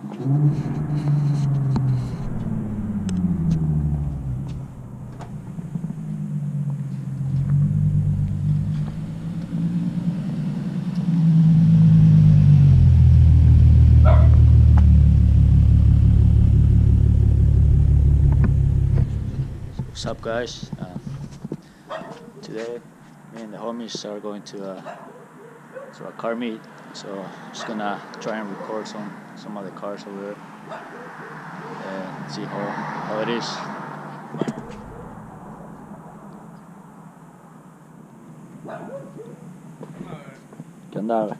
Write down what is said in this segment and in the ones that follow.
What's up, guys? Today me and the homies are going to a car meet, so just gonna try and record some of the cars over there and see how it is. ¿Qué onda?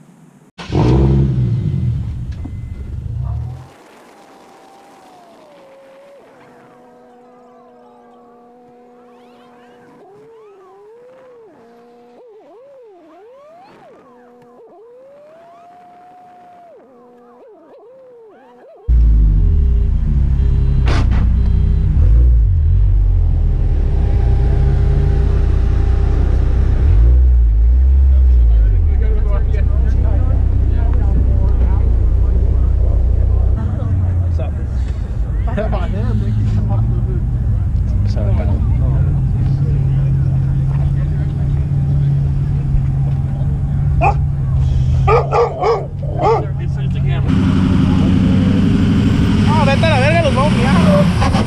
Vete a la verga, los vamos mirando.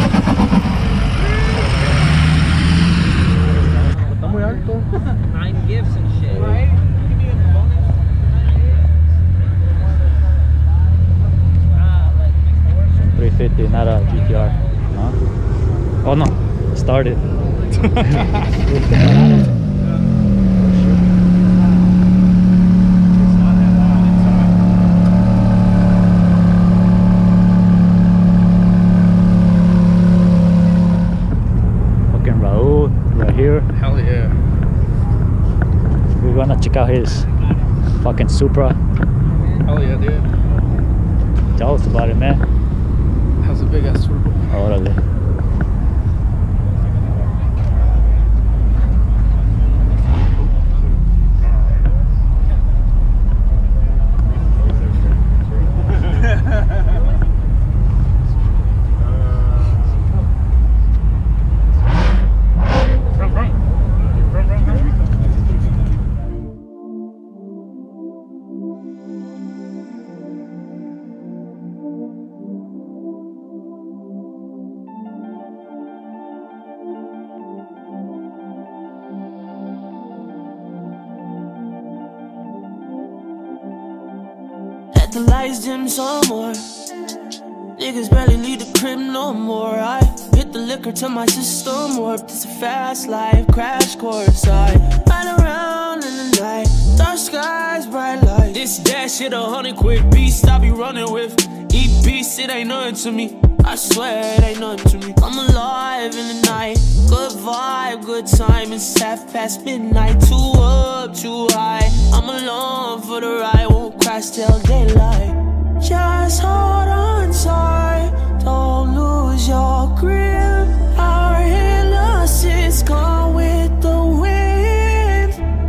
Está muy alto. 9 gifts and shit. Right? Give me a bonus. 350, not a GTR. Huh? Oh no, started. Right here. Hell yeah. We're gonna check out his fucking Supra. Hell yeah, dude. Tell us about it, man. How's a big ass turbo? Órale. The lights dim some more. Niggas barely leave the crib no more. I hit the liquor till my system warped. It's a fast life, crash course. I ride around in the night, dark skies, bright lights. This that shit, 100 quick beast I be running with. Eat beast, it ain't nothing to me. I swear it ain't nothing to me. I'm alive in the night, good vibe, good time. It's midnight, too up, too high. I'm alone for the ride, won't crash till daylight. Just hold on tight, don't lose your grip. Our innocence gone with the wind.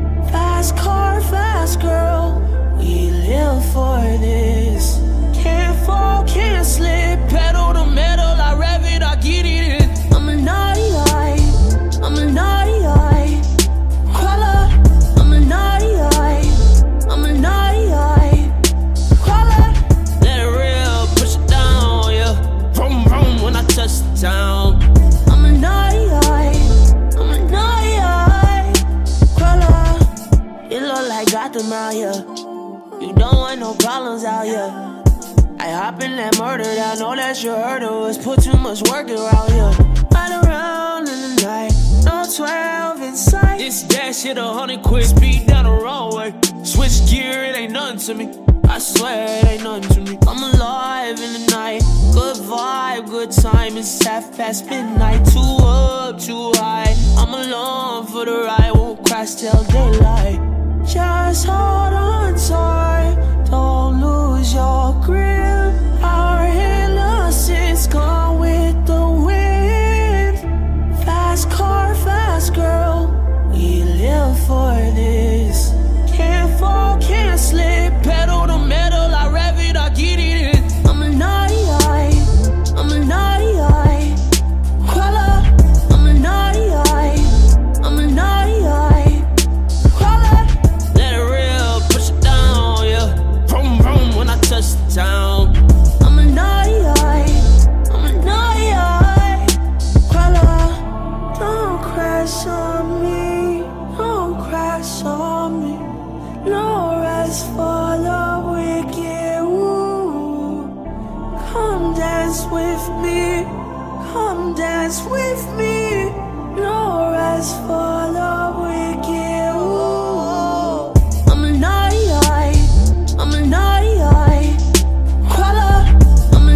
Fast car, fast girl, we live for this. Can't fall, can't slip, pedal to metal, I rev it, I get it in. I'm a naughty eye, I'm a naughty eye. Crawler, I'm a naughty eye, I'm a naughty eye. Crawler, let it real, push it down, yeah. Vroom, vroom, when I touch the town. I'm a naughty eye, I'm a naughty eye. Crawler, you look like Gotham out here. You don't want no problems out here. I hop in that murder, I know that you heard of us. Put too much work around here. Ride around in the night, no 12 in sight. This that shit, 100 quick, speed down the roadway. Switch gear, it ain't nothing to me. I swear it ain't nothing to me. I'm alive in the night, good vibe, good time. It's midnight, too up, too high. I'm alone for the ride, won't crash till daylight. Just hold on tight, don't lose your grip. Our innocence gone with the wind. Fast car, fast girl, we live for this. Can't fall, can't slip, pedal to metal, I rev it, I get it in. I'm a naughty down. I'm a NightCrawler. Don't crash on me, don't crash on me. No rest for the wicked. Ooh. Come dance with me, come dance with me. No rest for the wicked. Ooh. I'm a NightCrawler. I'm a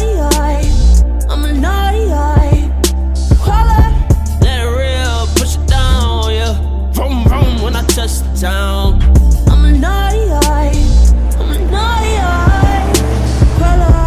NightCrawler. Let it real, push it down, yeah. Vroom vroom when I touch the town. I'm a NightCrawler.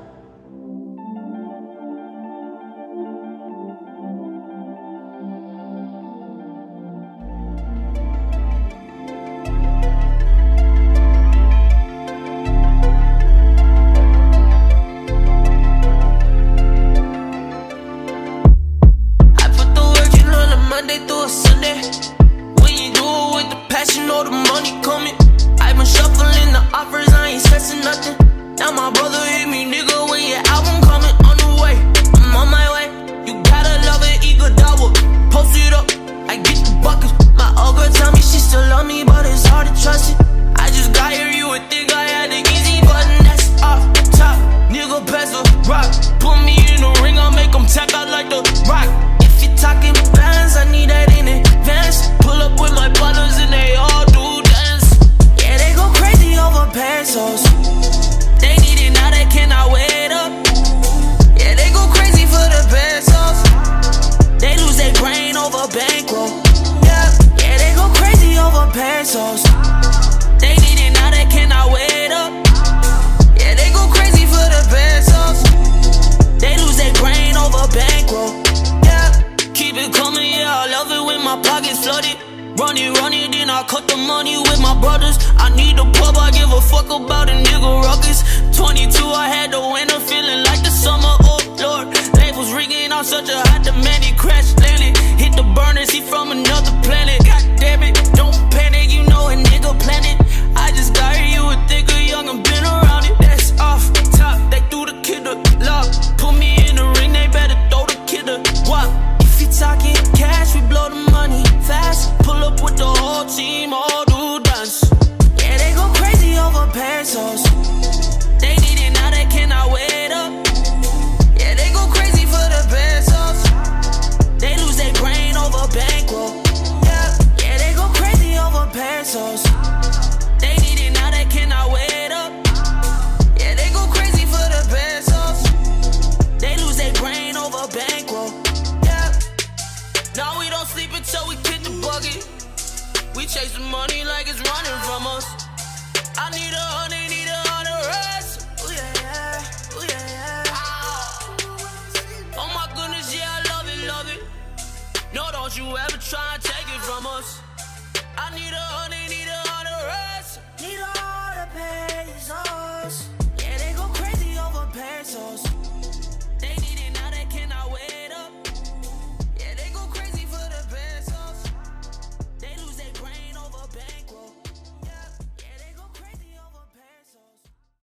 Monday through a Sunday. When you do it with the passion, know the money coming. I've been shuffling the offers, I ain't stressing nothing. Now my brother hit me, nigga, when your album coming on the way. I'm on my way. You gotta love it, eagle double. Post it up, I get the buckets. My old girl tell me she still love me, but it's hard to trust it. I just got here, you would think I had the easy button. That's off top, nigga, Peso, rock. Put me in the ring, I'll make them tap out like the rock. Talking bands, I need that in advance. Pull up with my partners and they all do dance. Yeah, they go crazy over pesos. They need it now, they cannot wait up. Yeah, they go crazy for the pesos. They lose their brain over bankroll. Yeah, they go crazy over pesos. They need it now, they cannot wait up. Yeah, they go crazy for the pesos. They lose their brain over bankroll. Keep it coming, yeah, I love it when my pockets flooded. Run it, then I cut the money with my brothers. I need a pub, I give a fuck about a nigga ruckus. 22, I